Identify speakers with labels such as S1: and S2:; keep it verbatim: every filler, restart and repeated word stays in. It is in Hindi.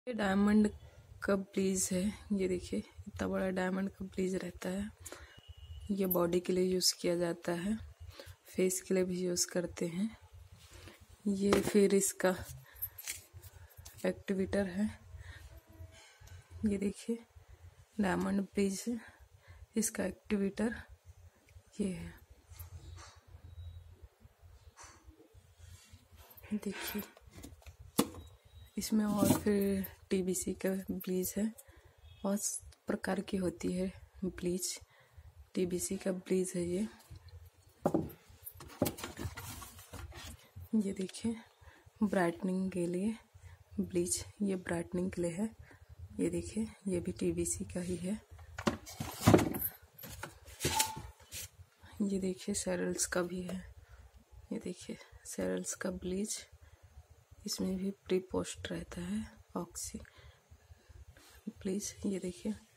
S1: ये डायमंड का ब्लीच है। ये देखिए इतना बड़ा डायमंड का ब्लीच रहता है। ये बॉडी के लिए यूज़ किया जाता है, फेस के लिए भी यूज़ करते हैं। ये फिर इसका एक्टिवेटर है। ये देखिए डायमंड ब्लीच है, इसका एक्टिवेटर ये है। देखिए इसमें और फिर टीबीसी का ब्लीच है। बहुत प्रकार की होती है ब्लीच। टीबीसी का ब्लीच है ये। ये देखिए ब्राइटनिंग के लिए ब्लीच, ये ब्राइटनिंग के लिए है। ये देखिए ये भी टीबीसी का ही है। ये देखिए सेरल्स का भी है। ये देखिए सेरल्स का ब्लीच, इसमें भी प्री पोस्ट रहता है ऑक्सी ब्लीच। ये देखिए